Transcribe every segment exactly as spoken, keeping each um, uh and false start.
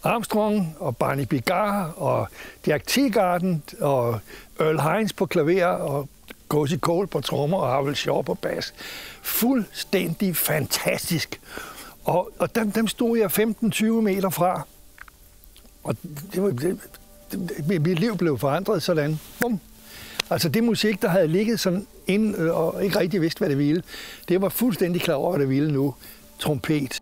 Armstrong og Barney Bigard og Jack Teagarden og Earl Hines på klaver og Gussie Cole på trommer og Howell Shaw på bas. Fuldstændig fantastisk. Og, og dem, dem stod jeg femten til tyve meter fra. Og det var, det, det, mit liv blev forandret sådan. Bum. Altså det musik, der havde ligget sådan ind og ikke rigtig vidste, hvad det ville, det var fuldstændig klar over, hvad det ville nu. Trompet.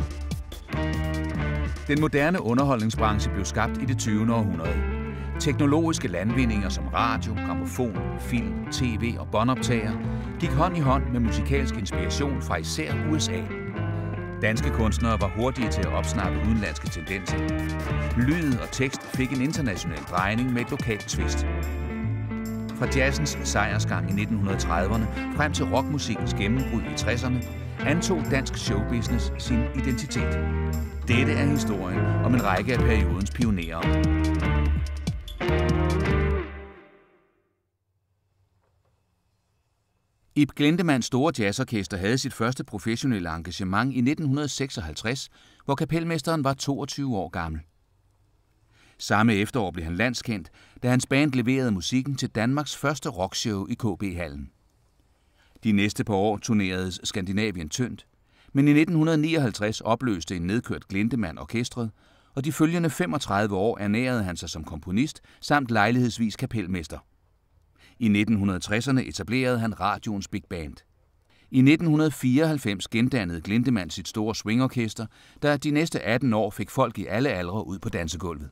Den moderne underholdningsbranche blev skabt i det tyvende århundrede. Teknologiske landvindinger som radio, grammofon, film, tv og båndoptager gik hånd i hånd med musikalsk inspiration fra især U S A. Danske kunstnere var hurtige til at opsnappe udenlandske tendenser. Lyd og tekst fik en international drejning med et lokalt twist. Fra jazzens sejrsgang i nitten trediverne frem til rockmusikkens gennembrud i tresserne antog dansk showbusiness sin identitet. Dette er historien om en række af periodens pionerer. Ib Glindemanns store jazzorkester havde sit første professionelle engagement i nitten seksoghalvtreds, hvor kapelmesteren var toogtyve år gammel. Samme efterår blev han landskendt, da hans band leverede musikken til Danmarks første rockshow i K B-hallen. De næste par år turneredes Skandinavien tyndt, men i nitten nioghalvtreds opløste en nedkørt Glindemann orkestret, og de følgende femogtredive år ernærede han sig som komponist samt lejlighedsvis kapelmester. I nitten tresserne etablerede han radioens big band. I nitten fireoghalvfems gendannede Glindemann sit store swingorkester, der de næste atten år fik folk i alle aldre ud på dansegulvet.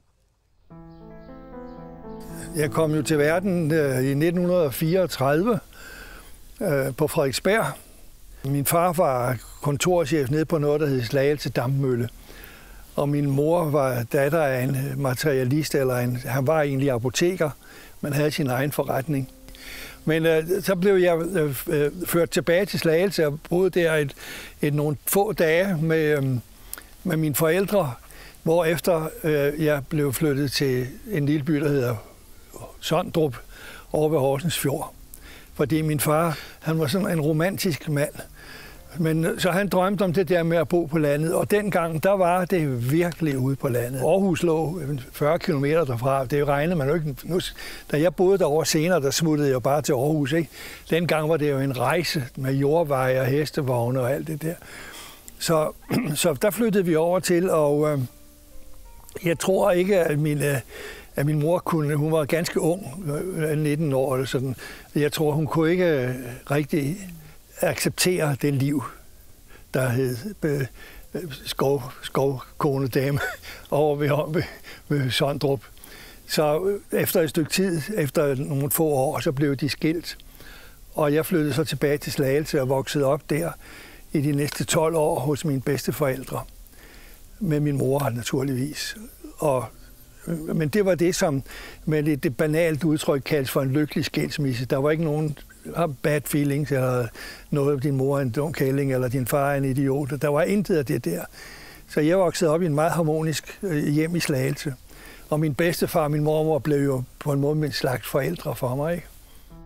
Jeg kom jo til verden i nitten fireogtredive øh, på Frederiksberg. Min far var kontorchef nede på noget, der hed Slagelse Dampmølle. Og min mor var datter af en materialist, eller en, han var egentlig apoteker, men havde sin egen forretning. Men øh, så blev jeg øh, øh, ført tilbage til Slagelse og boede der et, et nogle få dage med, øh, med mine forældre, hvorefter øh, jeg blev flyttet til en lille by, der hedder Sondrup, over ved Horsens Fjord. Fordi min far, han var sådan en romantisk mand. Men så han drømte om det der med at bo på landet, og dengang, der var det virkelig ude på landet. Aarhus lå fyrre kilometer derfra, det regnede man jo ikke. Nu, da jeg boede derovre senere, der smuttede jeg bare til Aarhus, ikke? Dengang var det jo en rejse med jordveje og hestevogne og alt det der. Så, så der flyttede vi over til, og øh, jeg tror ikke, at min, øh, at min mor kunne, hun var ganske ung, nitten år eller sådan. Jeg tror, hun kunne ikke øh, rigtig acceptere det liv, der hed øh, skov, skovkonedame over ved, ved, ved Sondrup. Så efter et stykke tid, efter nogle få år, så blev de skilt. Og jeg flyttede så tilbage til Slagelse og voksede op der i de næste tolv år hos mine bedsteforældre. Med min mor naturligvis. Og, men det var det, som med det, det banalt udtryk kaldes for en lykkelig skilsmisse. Der var ikke nogen bad feelings, eller noget, din mor er en dum kælling, eller din far er en idiot. Der var intet af det der. Så jeg voksede op i en meget harmonisk hjem i Slagelse. Og min bedstefar og min mormor blev jo på en måde en slags forældre for mig, ikke?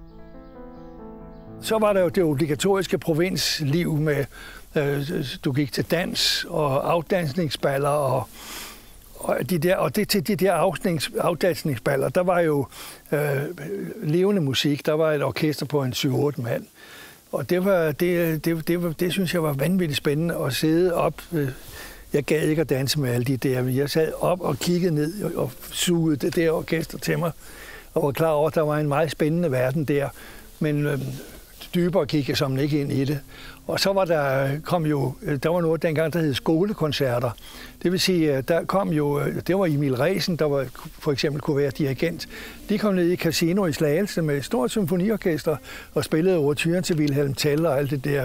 Så var der jo det obligatoriske provinsliv med, øh, du gik til dans og afdansningsballer og Og, de der, og det, til de der afdansningsballer, der var jo øh, levende musik. Der var et orkester på en syv otte mand. Og det, var, det, det, det, var, det synes jeg var vanvittigt spændende at sidde op. Jeg gad ikke at danse med alle de der, men jeg sad op og kiggede ned og, og sugede det der orkester til mig. Og var klar over, at der var en meget spændende verden der. Men øh, dybere kiggede jeg som ikke ind i det. Og så var der, kom jo, der var noget dengang, der hed skolekoncerter. Det vil sige, der kom jo, det var Emil Resen, der var, for eksempel kunne være dirigent. De kom ned i Casino i Slagelse med et stort symfoniorkester og spillede overturen til Wilhelm Tell og alt det der.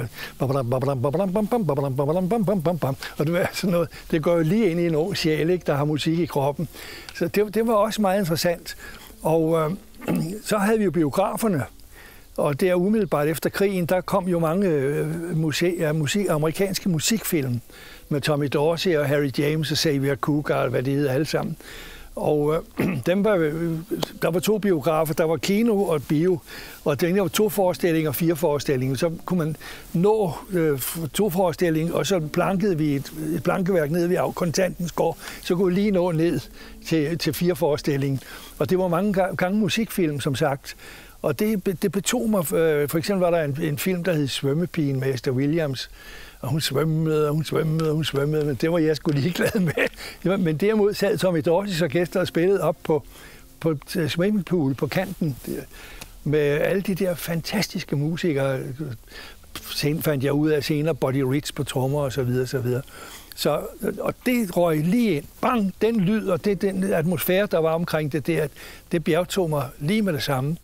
Og det var sådan noget, det går jo lige ind i en ung sjæl, ikke, der har musik i kroppen. Så det, det var også meget interessant. Og øh, så havde vi jo biograferne. Og der umiddelbart efter krigen, der kom jo mange øh, musik, ja, musik, amerikanske musikfilm med Tommy Dorsey og Harry James og Xavier Cugat og hvad det hedder alle sammen. Og øh, dem var, der var to biografer, der var kino og bio, og der var to forestillinger og fire forestillinger. Så kunne man nå øh, to forestillinger, og så plankede vi et, et plankeværk ned ved Kontantens gård, så kunne vi lige nå ned til, til fire forestillinger. Og det var mange gange musikfilm, som sagt. Og det, det betog mig, øh, for eksempel var der en, en film, der hed Svømmepigen med Esther Williams, og hun svømmede, og hun svømmede, og hun svømmede, men det var jeg sgu ligeglad med. Men derimod sad Tommy Dorsis orkester og spillede op på, på swimmingpool på kanten med alle de der fantastiske musikere. Sen fandt jeg ud af senere Buddy Rich på trommer og så videre, så videre. Så, og det røg lige ind. Bang, den lyd og det, den atmosfære, der var omkring det der, det bjergtog mig lige med det samme.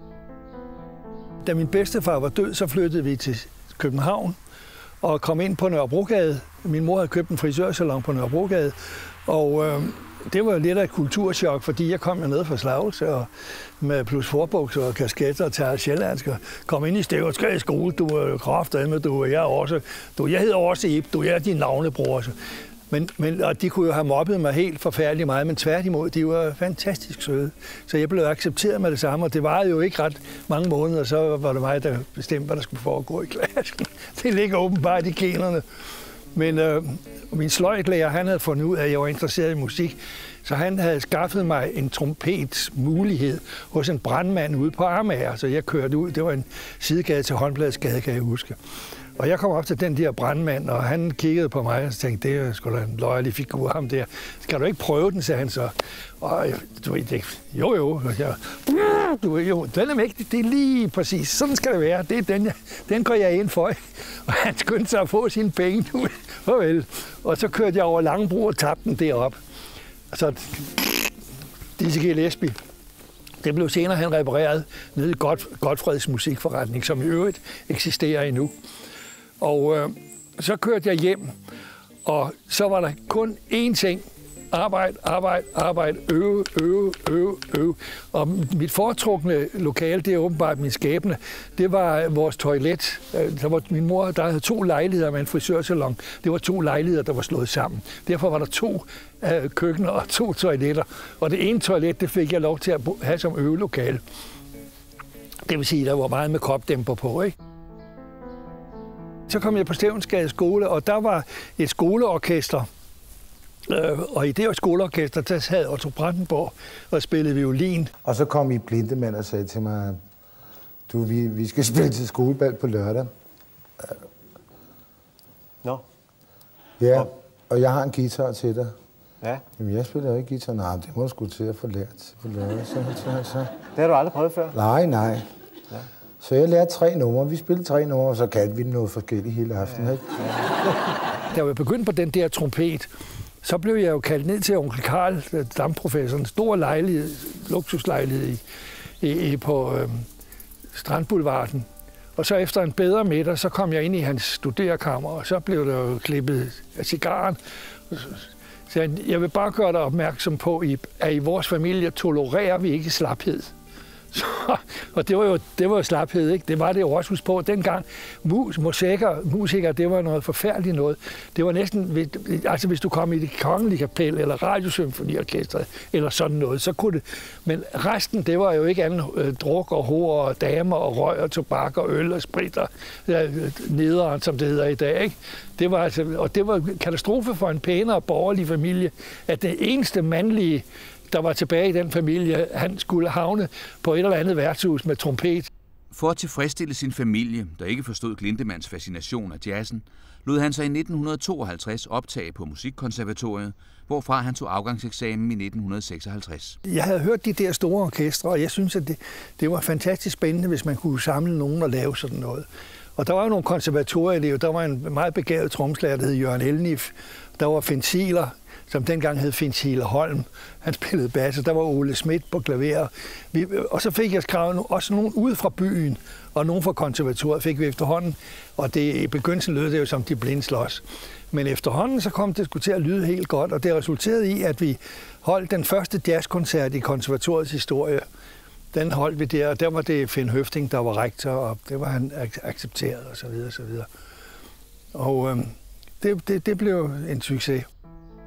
Da min bedstefar var død, så flyttede vi til København og kom ind på Nørrebrogade. Min mor havde købt en frisørsalon på Nørrebrogade, og øh, det var lidt af et kulturschok, fordi jeg kom jo ned fra Slagelse og med plus forbukser og kasketter og tager sjællandsk og kom ind i Stæverskade skole. Du er kraftedeme, du og jeg også. Du, jeg hedder også Ib, du er din navnebror. Men, men, og de kunne jo have mobbet mig helt forfærdeligt meget, men tværtimod, de var fantastisk søde. Så jeg blev accepteret med det samme, og det var jo ikke ret mange måneder, så var det mig, der bestemte, hvad der skulle foregå i klassen. Det ligger åbenbart i generne. Men øh, min sløjtlærer, han havde fundet ud af, at jeg var interesseret i musik, så han havde skaffet mig en trompets mulighed hos en brandmand ude på Amager. Så jeg kørte ud, det var en sidegade til Håndbladsgade, kan jeg huske. Og jeg kom op til den der brandmand, og han kiggede på mig og tænkte, det er sgu da en løjerlig figur, ham der. Skal du ikke prøve den, sagde han så. Og du ved det, jo jo, jeg, du ved jo, den er mægtig, det er lige præcis, sådan skal det være, det er den, jeg, den går jeg ind for. Og han skyndte sig at få sine penge, du ved, farvel. Og så kørte jeg over Langebro og tabte den derop. Så D C G Lesby. Det blev senere han repareret nede i Godfreds musikforretning, som i øvrigt eksisterer endnu. Og øh, så kørte jeg hjem, og så var der kun én ting. Arbejde, arbejde, arbejde, øve, øve, øve, øve. Og mit foretrukne lokale, det er åbenbart min skæbne, det var vores toilet. Der var min mor, der havde to lejligheder med en frisørsalon. Det var to lejligheder, der var slået sammen. Derfor var der to øh, køkkener og to toiletter. Og det ene toilet, det fik jeg lov til at have som øvelokale. Det vil sige, der var meget med kopdæmper på, ikke? Så kom jeg på Stevnsgade skole, og der var et skoleorkester. Og i det skoleorkester, der sad Otto Brandenborg og spillede violin. Og så kom I blindemand og sagde til mig, du, vi, vi skal spille til skolebal på lørdag. Nå. Ja, og jeg har en guitar til dig. Ja. Jamen, jeg spiller jo ikke guitar. Nej, det må du sgu til at få lært på lørdag. Så, så, så. Det har du aldrig prøvet før? Nej, nej. Ja. Så jeg lærte tre numre. Vi spillede tre numre, og så kaldte vi noget forskelligt hele aftenen. Ja. Ikke? Da jeg begyndte på den der trompet, så blev jeg jo kaldt ned til onkel Karl, damprofessoren, stor lejlighed, luksuslejlighed i, i, på øh, Strandboulevarden. Og så efter en bedre middag, så kom jeg ind i hans studerekammer, og så blev der jo klippet af cigaren. Så jeg, jeg vil bare gøre dig opmærksom på, at i vores familie tolererer vi ikke slaphed. Så, og det var jo det var jo slaphed, ikke? Det var det jo også husk på. Dengang mus, musikere, musikere, det var noget forfærdeligt noget. Det var næsten, altså hvis du kom i det kongelige kapel, eller radiosymfoniorkestret, eller sådan noget, så kunne det. Men resten, det var jo ikke andet øh, druk og hår og damer og røg og tobak og øl og sprit og øh, nederen, som det hedder i dag, ikke? Det var altså, og det var katastrofe for en pænere borgerlig familie, at det eneste mandlige der var tilbage i den familie, han skulle havne på et eller andet værtshus med trompet. For at tilfredsstille sin familie, der ikke forstod Glindemanns fascination af jazzen, lod han sig i nitten tooghalvtreds optage på Musikkonservatoriet, hvorfra han tog afgangseksamen i nitten seksoghalvtreds. Jeg havde hørt de der store orkestre, og jeg synes, at det, det var fantastisk spændende, hvis man kunne samle nogen og lave sådan noget. Og der var jo nogle konservatorieelever. Der var en meget begavet tromslager, der hed Jørgen Elnif. Der var Finn Ziegler, som dengang hed Finn Ziegler Holm. Han spillede bass, der var Ole Schmidt på klaver. Vi, og så fik jeg skrevet også nogen ud fra byen, og nogen fra konservatoriet fik vi efterhånden. Og det, i begyndelsen lød det jo som de blinde slås. Men efterhånden så kom det sgu til at lyde helt godt, og det resulterede i, at vi holdt den første jazzkoncert i konservatoriets historie. Den holdt vi der, og der var det Finn Høfting, der var rektor, og det var han accepteret, og så videre, og så videre. Og øhm, det, det, det blev en succes.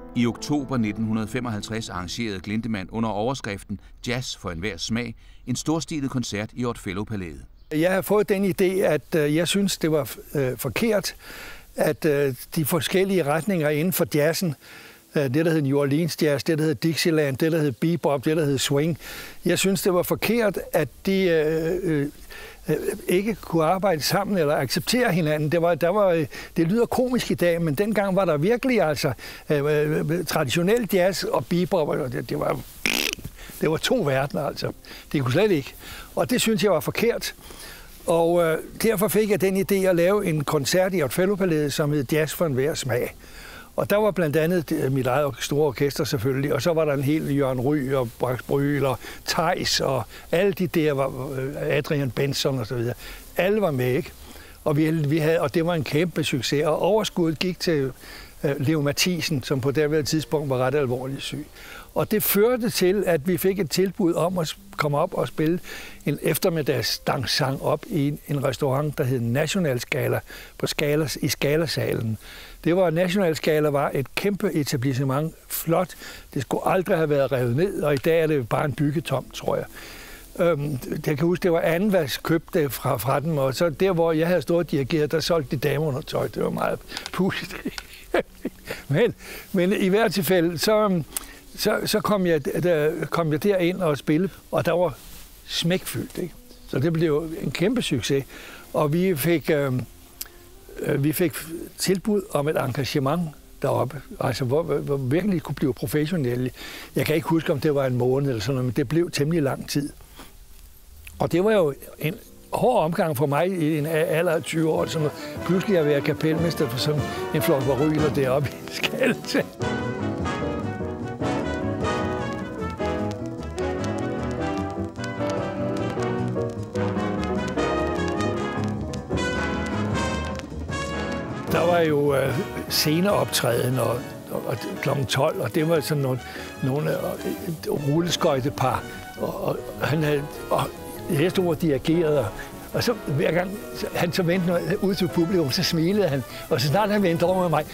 I oktober nitten femoghalvtreds arrangerede Glintemann under overskriften Jazz for enhver smag en storstilet koncert i Odd Fellow-palæet. Jeg har fået den idé, at jeg synes, det var øh, forkert, at øh, de forskellige retninger inden for jazzen, øh, det der hed New Orleans jazz, det der hed Dixieland, det der hed bebop, det der hed swing, jeg synes, det var forkert, at de øh, øh, ikke kunne arbejde sammen eller acceptere hinanden. Det, var, der var, det lyder komisk i dag, men dengang var der virkelig altså øh, traditionel jazz og bebop, og det, det, var, det var to verdener altså. Det kunne slet ikke. Og det synes jeg var forkert. Og øh, derfor fik jeg den idé at lave en koncert i Odd Fellow-palæet, som hed Jazz for enhver smag. Og der var blandt andet mit eget store orkester selvfølgelig, og så var der en hel Jørgen Ryg og Brax Bryl og Theis og alle de der, var Adrian Benson og så videre. Alle var med, ikke? Og, vi, vi havde, og det var en kæmpe succes, og overskuddet gik til uh, Leo Mathisen, som på det tidspunkt var ret alvorligt syg. Og det førte til, at vi fik et tilbud om at komme op og spille en eftermiddagsdansang op i en, en restaurant, der hed National Scala, på Scala, i Scalasalen. Det var, National Scala var et kæmpe etablissement, flot. Det skulle aldrig have været revet ned, og i dag er det bare en byggetomt, tror jeg. Øhm, jeg kan huske, det var anden, hvad købte fra, fra dem, og så der, hvor jeg havde stået og dirigeret, der solgte de dameundertøj. Det var meget pudsigt. men, men i hvert tilfælde, så... Så, så kom, jeg, der, kom jeg derind og spille, og der var smækfyldt, ikke? Så det blev en kæmpe succes. Og vi fik, øh, vi fik tilbud om et engagement deroppe, altså hvor, hvor vi virkelig kunne blive professionelle. Jeg kan ikke huske, om det var en måned eller sådan noget, men det blev temmelig lang tid. Og det var jo en hård omgang for mig i en alder af tyve år, så pludselig at være kapelmester for sådan en flok varyler deroppe i Skaldse. Der var jo øh, sceneoptræden og, og, og klokken tolv, og det var sådan nogle, nogle øh, rulleskøjtepar, og, og han havde og hestord dirigeret, og, og så hver gang han så vendte ud til publikum, så smilede han, og så snart han vendte over med mig,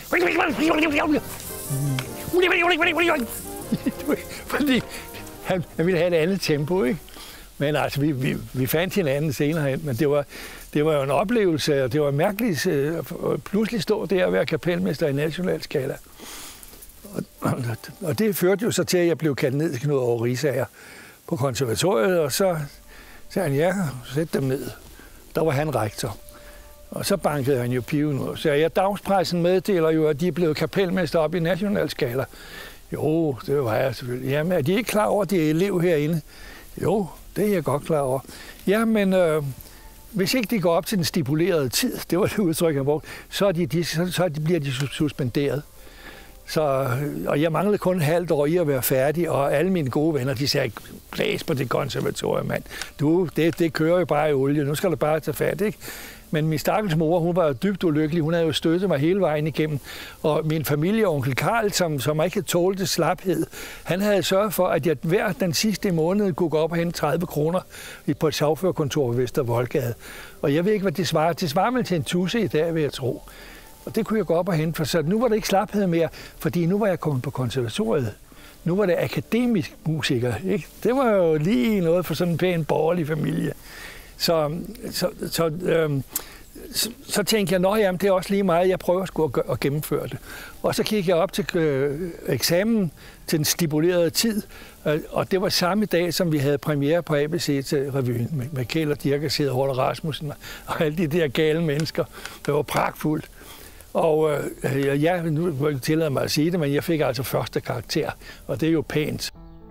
fordi han, han ville have et andet tempo, ikke? Men altså, vi, vi, vi fandt hinanden senere hen, men det var, det var jo en oplevelse, og det var mærkeligt at pludselig stå der og være kapelmester i National Scala. Og, og det førte jo så til, at jeg blev kaldt ned til Knud Aage Riisager på konservatoriet, og så sagde han, ja, sæt dem ned. Der var han rektor. Og så bankede han jo piven ud. Så jeg, dagspressen meddeler jo, at de er blevet kapelmester op i National Scala. Jo, det var jeg selvfølgelig. Jamen, er de ikke klar over, at de er elev herinde? Jo, det er jeg godt klar over. Ja, men øh, hvis ikke de går op til den stipulerede tid, det var det udtryk, jeg brugte, så, er de, de, så, så bliver de suspenderet. Så, og jeg manglede kun et halvt år i at være færdig, og alle mine gode venner, de sagde, blæs på det konservatorium, mand. Du, det, det kører jo bare i olie, nu skal du bare tage fat, ikke? Men min stakkels mor, hun var dybt ulykkelig. Hun havde jo støttet mig hele vejen igennem. Og min familie, onkel Karl, som, som ikke havde tålte slaphed, han havde sørget for, at jeg hver den sidste måned kunne gå op og hente tredive kroner på et sagførerkontor ved Vester Voldgade. Og jeg ved ikke, hvad det svarer. Det svarer vel til en tusse i dag, vil jeg tro. Og det kunne jeg gå op og hente, for så nu var det ikke slaphed mere, fordi nu var jeg kommet på konservatoriet. Nu var det akademisk musiker, ikke? Det var jo lige noget for sådan en pæn borgerlig familie. Så, så, så, øhm, så, så tænkte jeg, nå jamen, det er også lige meget, jeg prøver sgu at, at gennemføre det. Og så kiggede jeg op til øh, eksamen til den stipulerede tid, øh, og det var samme dag, som vi havde premiere på A B C til revyen med, med Kjeld og Dirk og Seder Horte Rasmussen og alle de der gale mennesker. Det var pragtfuldt. Og øh, ja, nu vil jeg tillade mig at sige det, men jeg fik altså første karakter, og det er jo pænt.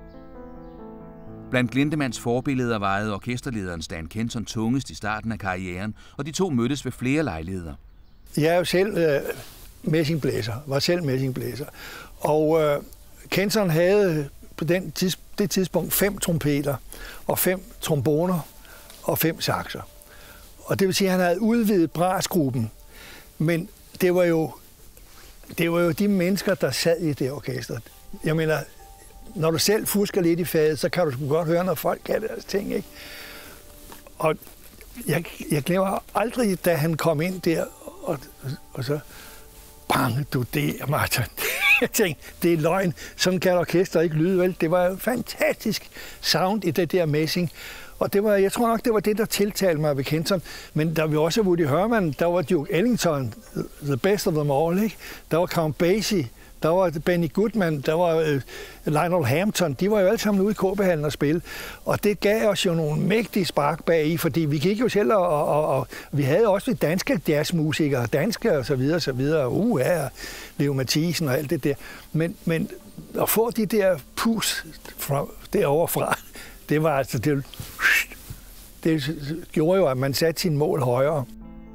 Blandt Glintemanns forbilleder vejede orkesterlederen Stan Kenton tungest i starten af karrieren, og de to mødtes ved flere lejligheder. Jeg er jo selv øh, messingblæser, var selv messingblæser, og øh, Kenton havde på den tids, det tidspunkt fem trompeter, og fem tromboner, og fem saxer. Og det vil sige, at han havde udvidet brasgruppen, men det var jo, det var jo de mennesker, der sad i det orkester. Jeg mener, når du selv fusker lidt i faget, så kan du sgu godt høre, når folk kan deres ting, ikke? Og jeg, jeg glemmer aldrig, da han kom ind der, og, og så, bang, du der, Martin. Jeg tænkte, det er løgn. Sådan kan et orkester ikke lyde, vel? Det var fantastisk sound i det der messing. Og det var, jeg tror nok, det var det, der tiltalte mig ved Kenton. Men der var også Woody Herman, der var Duke Ellington, the best of them all, ikke? Der var Count Basie, der var Benny Goodman, der var uh, Lionel Hampton. De var jo alle sammen ude i K B-hallen og spille. Og det gav os jo nogle mægtige spark bag i, fordi vi gik jo selv, og, og, og vi havde også danske jazzmusikere, danske og så videre, og så videre. Uh, ja, Leo Mathisen og alt det der. Men, men at få de der pus fra, derovre fra, det var altså, det, det gjorde jo, at man satte sin mål højere.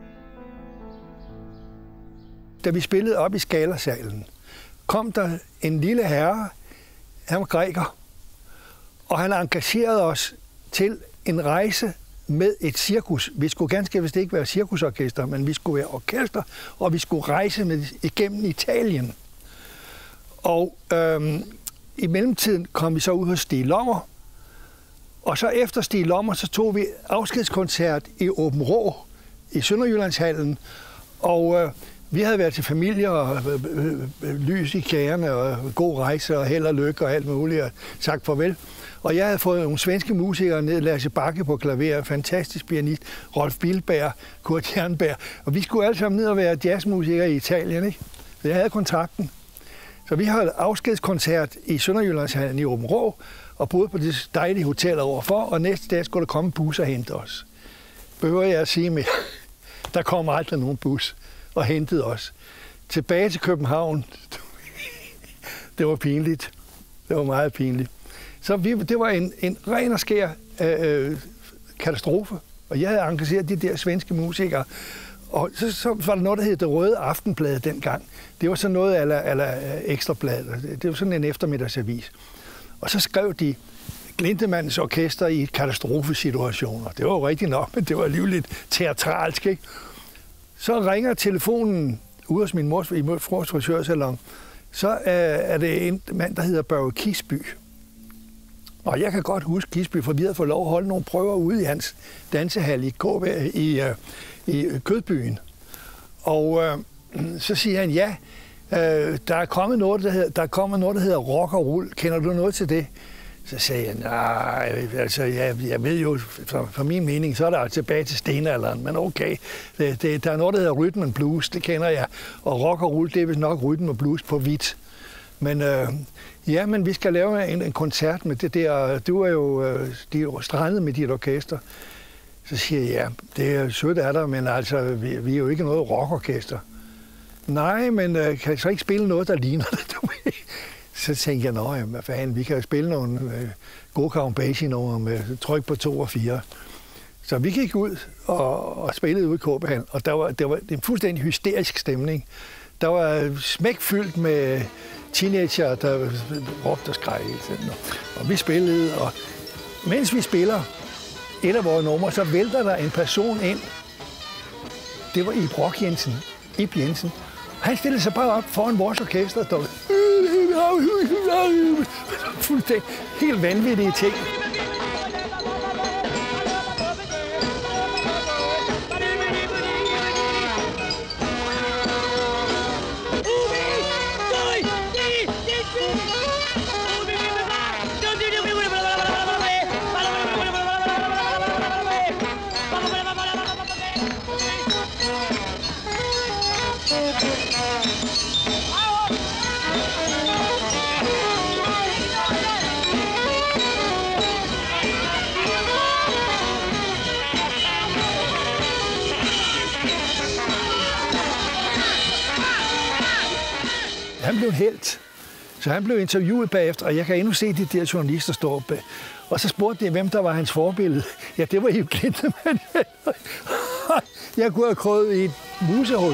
Da vi spillede op i Scala-salen, kom der en lille herre, han var græker, og han engagerede os til en rejse med et cirkus. Vi skulle ganske vist ikke være cirkusorkester, men vi skulle være orkester, og vi skulle rejse med, igennem Italien. Og øhm, i mellemtiden kom vi så ud hos Stig Lommer, og så efter Stig Lommer, så tog vi afskedskoncert i Åben Rå i Sønderjyllandshallen, og øh, vi havde været til familie og øh, øh, lys i kagerne og god rejse og held og lykke og alt muligt og sagt farvel. Og jeg havde fået nogle svenske musikere ned, Lasse Bakke på klaver, fantastisk pianist, Rolf Bilberg, Kurt Jernberg, og vi skulle alle sammen ned og være jazzmusikere i Italien, ikke? Så jeg havde kontrakten. Så vi havde afskedskoncert i Sønderjyllandshallen i Åben Rå, og boede på det dejlige hotel overfor, og næste dag skulle der komme en bus og hente os. Behøver jeg at sige mere? Der kom aldrig nogen bus og hentede os. Tilbage til København. Det var pinligt. Det var meget pinligt. Så vi, det var en, en ren og skær øh, katastrofe, og jeg havde engageret de der svenske musikere. Og så, så var der noget, der hed Det Røde Aftenblad dengang. Det var sådan noget ala, ala Ekstrabladet. Det var sådan en eftermiddagsavis. Og så skrev de Glintemandens orkester i katastrofesituationer. Det var jo rigtigt nok, men det var alligevel lidt teatralsk, ikke? Så ringer telefonen ude hos min mors, i mors frisørsalon. Så øh, er det en mand, der hedder Børge Kisby. Og jeg kan godt huske Kisby, for vi havde fået lov at holde nogle prøver ude i hans dansehal i, K B, i, øh, i Kødbyen. Og øh, så siger han, ja, øh, der er kommet noget, der hedder, der er kommet noget, der hedder rock og rull. Kender du noget til det? Så sagde jeg, nej, altså, jeg, jeg ved jo, for, for min mening, så er der tilbage til stenalderen, men okay, det, det, der er noget, der hedder rhythm and blues, det kender jeg, og rock og roll, det er vist nok rhythm and blues på hvidt. Men øh, ja, men vi skal lave en, en koncert med det der, du er jo, øh, de er jo strandet med dit orkester. Så siger jeg, ja, det er sødt af dig, men altså, vi, vi er jo ikke noget rockorkester. Nej, men øh, kan jeg så ikke spille noget, der ligner det, du ved? Så tænkte jeg, nå, hvad fanden, vi kan jo spille nogle øh, gode Count Basie-numre med tryk på to og fire. Så vi gik ud og, og spillede ude i K B-hallen, og der var, der var en fuldstændig hysterisk stemning. Der var smækfyldt med teenager, der råbte og skreg. Og vi spillede, og mens vi spiller et af vores numre, så vælter der en person ind. Det var Ib Rock Jensen. Ib Jensen. Han stillede sig bare op foran vores orkester, der var fuldstændig helt vanvittige ting. Han blev en helt. Så han blev interviewet bagefter, og jeg kan endnu se de der journalister stå bag. Og så spurgte de, hvem der var hans forbillede. Ja, det var Ib Glintemann. Jeg kunne have krøvet i et musehul.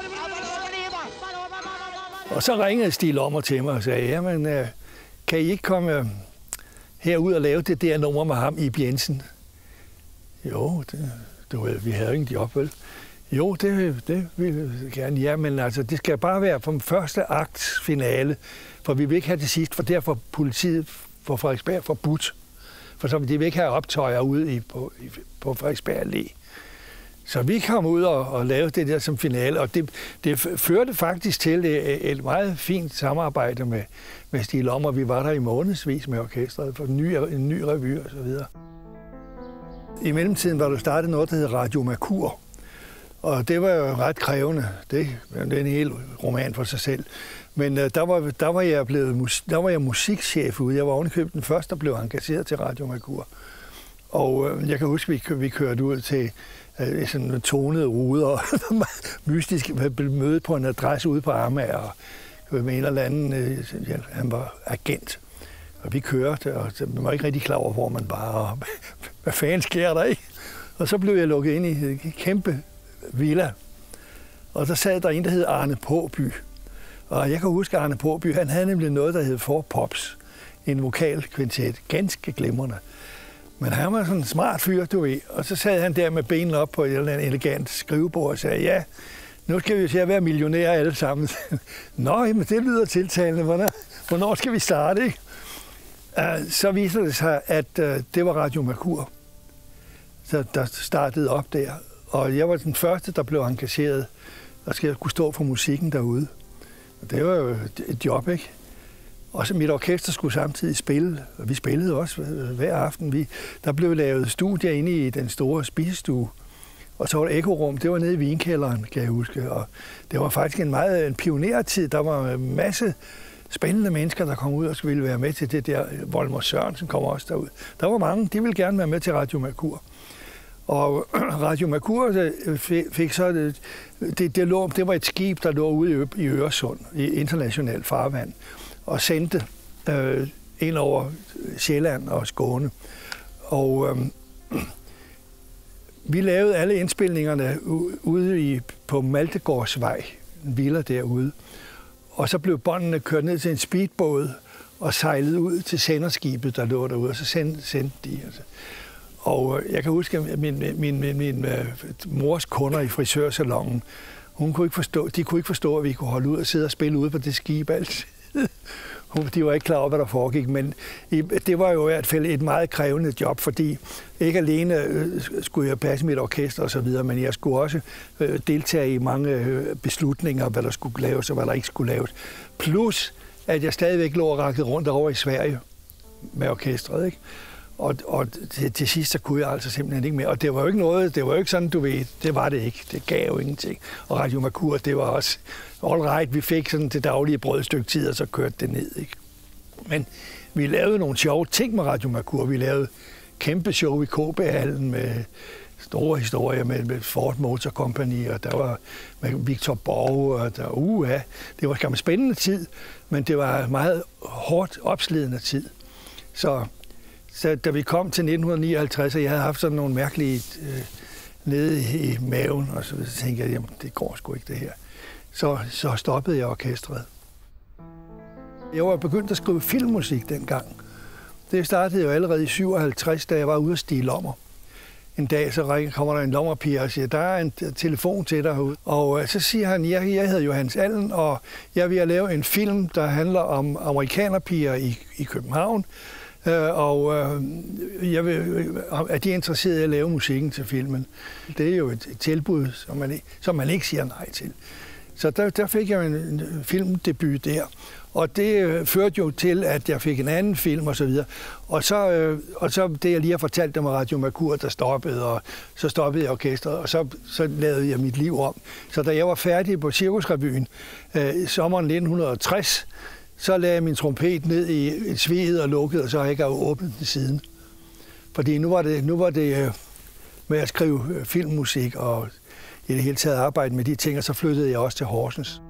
Og så ringede Stig Lommer til mig og sagde, jamen, kan I ikke komme herud og lave det der nummer med ham, Ib Jensen? Jo, det, du ved, vi havde jo ingen job, vel? Jo, det, det vil jeg gerne. Ja, men altså, det skal bare være på første akts finale, for vi vil ikke have det sidst, for derfor politiet på Frederiksberg forbudt. For så vil de ikke have optøjer ude i, på, i, på Frederiksberg Allé. Så vi kom ud og, og lavede det der som finale, og det, det førte faktisk til et, et meget fint samarbejde med, med Stig Lommer. Vi var der i månedsvis med orkestret for en ny, en ny revy og så videre. I mellemtiden var der startet noget, der hed Radio Mercur, og det var jo ret krævende. Det, det er en hel roman for sig selv. Men uh, der, var, der, var jeg blevet, der var jeg musikchef ude. Jeg var ovenikøbet den første, der blev engageret til Radio Mercur. Og uh, jeg kan huske, at vi, vi kørte ud til uh, sådan tonede ruder, mystisk møde på en adresse ude på Amager, med en eller anden, uh, ja, han var agent. Og vi kørte, og man var ikke rigtig klar over, hvor man var, og hvad fanden sker der, ikke? Og så blev jeg lukket ind i en kæmpe villa, og der sad der en, der hed Arne Påby. Og jeg kan huske, at Arne Påby, han havde nemlig noget, der hed Four Pops, en vokalkvintet, ganske glimrende. Men han var sådan en smart fyr, du ved, og så sad han der med benene op på et eller andet elegant skrivebord og sagde, ja, nu skal vi se at være millionærer alle sammen. Nå, men det lyder tiltalende, hvornår, hvornår skal vi starte, ikke? Så viser det sig, at det var Radio Mercur, der startede op der. Og jeg var den første, der blev engageret, og skal kunne stå for musikken derude. Og det var jo et job, ikke? Og så mit orkester skulle samtidig spille, og vi spillede også hver aften. Vi, der blev lavet studier inde i den store spisestue, og så var der ekorum, det var nede i vinkælderen, kan jeg huske. Og det var faktisk en meget en pionertid. Der var en masse spændende mennesker, der kom ud og ville være med til det der. Volmer Sørensen kom også derud. Der var mange, de ville gerne være med til Radio Mercur. Og Radio Mercur fik så, det, det, det, lå, det var et skib, der lå ude i Øresund, i internationalt farvand, og sendte øh, ind over Sjælland og Skåne. Og øh, vi lavede alle indspilningerne ude i, på Maltegårdsvej, en villa derude. Og så blev båndene kørt ned til en speedbåd og sejlet ud til senderskibet, der lå derude, og så sendte, sendte de. Altså. Og jeg kan huske, at min, min, min, min, min mors kunder i frisørsalongen, hun kunne ikke forstå, de kunne ikke forstå, at vi kunne holde ud og sidde og spille ude på det skib altid. De var ikke klar over, hvad der foregik, men det var jo i hvert fald et meget krævende job, fordi ikke alene skulle jeg passe mit orkester og så videre, men jeg skulle også deltage i mange beslutninger, hvad der skulle laves og hvad der ikke skulle laves. Plus, at jeg stadigvæk lå og rakkede rundt over i Sverige med orkestret, ikke? Og, og til, til sidst, så kunne jeg altså simpelthen ikke mere. Og det var jo ikke noget, det var jo ikke sådan, du ved, det var det ikke. Det gav jo ingenting. Og Radio Mercur, det var også all right. Vi fik sådan det daglige brød et stykke tid, og så kørte det ned, ikke? Men vi lavede nogle sjove ting med Radio Mercur. Vi lavede kæmpe show i K B-hallen med store historier med, med Ford Motor Company, og der var med Victor Borg, og der, uh, ja, det var en spændende tid, men det var en meget hårdt opslidende tid. Så Så da vi kom til nitten nioghalvtreds, og jeg havde haft sådan nogle mærkelige øh, nede i maven, og så tænkte jeg, jamen, det går sgu ikke det her. Så, så stoppede jeg orkestret. Jeg var begyndt at skrive filmmusik dengang. Det startede jo allerede i syvoghalvtreds, da jeg var ude at Stig Lommer. En dag så kommer der en lommerpige og siger, der er en telefon til dig herude. Og så siger han, ja, jeg hedder Johannes Allen, og jeg vil lave en film, der handler om amerikanerpiger i, i København. Og øh, jeg vil, er de interesseret i at lave musikken til filmen? Det er jo et, et tilbud, som man, som man ikke siger nej til. Så der, der fik jeg en, en filmdebut der. Og det øh, førte jo til, at jeg fik en anden film og så videre. Og så, øh, og så det, jeg lige har fortalt dem med Radio Mercur, der stoppede, og så stoppede jeg orkestret, og så, så lavede jeg mit liv om. Så da jeg var færdig på Cirkusrevyen øh, i sommeren nitten tres, så lagde jeg min trompet ned i et sved og lukkede, og så har jeg ikke åbnet den siden. Fordi nu var det, nu var det med at skrive filmmusik og i det hele taget arbejde med de ting, og så flyttede jeg også til Horsens.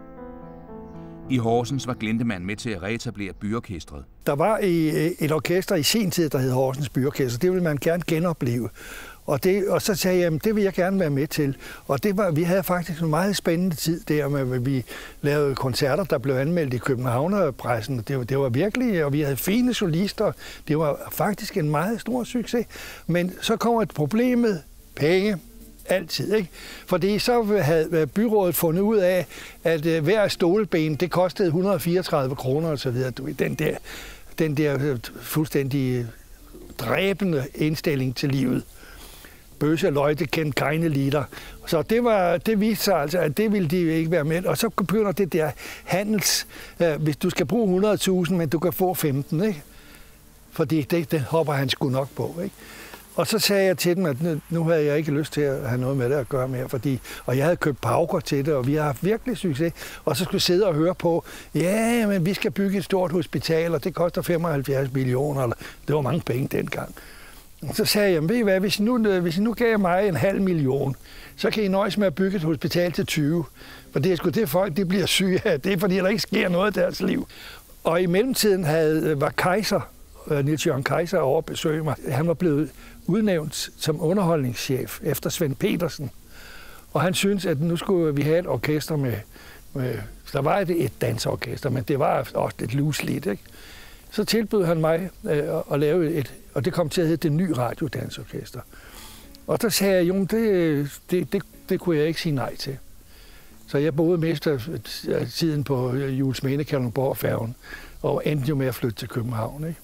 I Horsens var Glintemann med til at reetablere Byorkestret. Der var et orkester i sin tid, der hed Horsens Byorkester. Det ville man gerne genopleve. Og, det, og så sagde jeg, at det vil jeg gerne være med til. Og det var, vi havde faktisk en meget spændende tid der, med at vi lavede koncerter, der blev anmeldt i Københavnerpressen. Det var, det var virkelig, og vi havde fine solister. Det var faktisk en meget stor succes. Men så kommer et problem med penge. Altid, ikke? Fordi så havde byrådet fundet ud af, at hver stolben, det kostede et hundrede og fireogtredive kroner og så videre. Den der, den der fuldstændig dræbende indstilling til livet. bøse Leute kendt keine Lieder. Så det, var, det viste sig altså, at det ville de ikke være med. Og så begynder det der handels, øh, hvis du skal bruge hundrede tusind, men du kan få femten, ikke? Fordi det, det hopper han sgu nok på, ikke? Og så sagde jeg til dem, at nu, nu havde jeg ikke lyst til at have noget med det at gøre mere, fordi, og jeg havde købt pauker til det, og vi har haft virkelig succes. Og så skulle jeg sidde og høre på, ja, men vi skal bygge et stort hospital, og det koster femoghalvfjerds millioner, eller det var mange penge dengang. Og så sagde jeg, ved I hvad, hvis I nu, hvis I nu gav mig en halv million, så kan I nøjes med at bygge et hospital til tyve. For det er sgu det, folk de bliver syge af. Det er fordi, der ikke sker noget i deres liv. Og i mellemtiden havde, var Kaiser, Niels Jørgen Kaiser, over at besøge mig. Han var blevet udnævnt som underholdningschef efter Svend Petersen. Og han syntes, at nu skulle vi have et orkester med... med der var et, et dansorkester, men det var også lidt loose-lit, ikke? Så tilbød han mig øh, at lave et... Og det kom til at hedde Det Ny Radiodansorkester. Og der sagde jeg, jo, det, det, det, det kunne jeg ikke sige nej til. Så jeg boede mest af tiden på Juelsminde, Kalundborg-færgen, og endte jo med at flytte til København, ikke?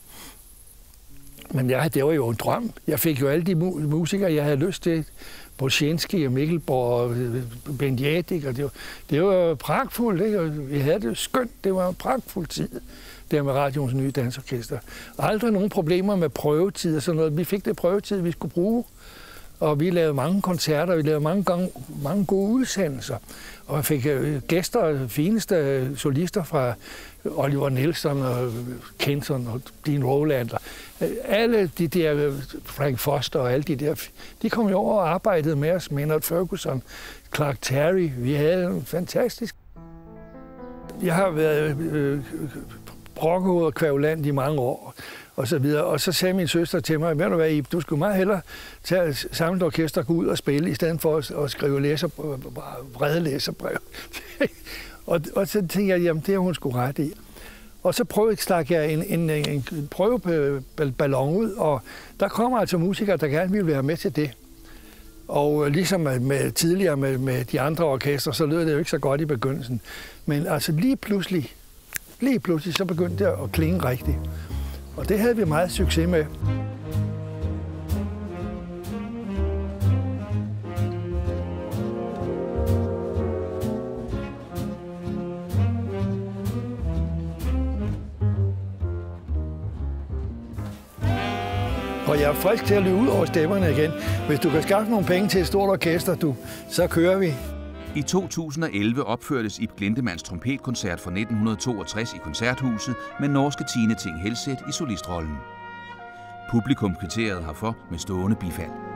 Men jeg, det var jo en drøm. Jeg fik jo alle de mu- musikere, jeg havde lyst til. Bolsjenski og Mikkelborg og Bent Jadik, og det var, det var pragtfuldt, ikke? Og vi havde det skønt. Det var en pragtfuld tid, der med Radioens Nye Dansorkester. Aldrig nogen problemer med prøvetid og sådan noget. Vi fik det prøvetid, vi skulle bruge. Og vi lavede mange koncerter, vi lavede mange, gange, mange gode udsendelser. Og jeg fik gæster, fineste solister fra Oliver Nelson og Kenton og Dean Roland. Alle de der, Frank Foster og alle de der, de kom jo over og arbejdede med os. Maynard Ferguson, Clark Terry, vi havde en fantastisk. Jeg har været øh, brokkehoved og kvævland i mange år. Og så videre. Og så sagde min søster til mig, ved du hvad, Ib, du skulle meget hellere tage samlet orkester og gå ud og spille, i stedet for at, at skrive læser, vrede læserbrev. og, og så tænkte jeg, jamen det har hun sgu ret i. Og så prøvede, stak jeg en, en, en prøveballon ud, og der kommer altså musikere, der gerne ville være med til det. Og ligesom med, med tidligere med, med de andre orkester, så lød det jo ikke så godt i begyndelsen. Men altså lige pludselig, lige pludselig, så begyndte det at klinge rigtigt. Og det havde vi meget succes med. Og jeg er frisk til at løbe ud over stemmerne igen. Hvis du kan skaffe nogle penge til et stort orkester, du, så kører vi. I to tusind og elleve opførtes Ib Glindemanns trompetkoncert fra nitten toogtres i Koncerthuset med norske Tine Thing Helseth i solistrollen. Publikum kvitterede herfor med stående bifald.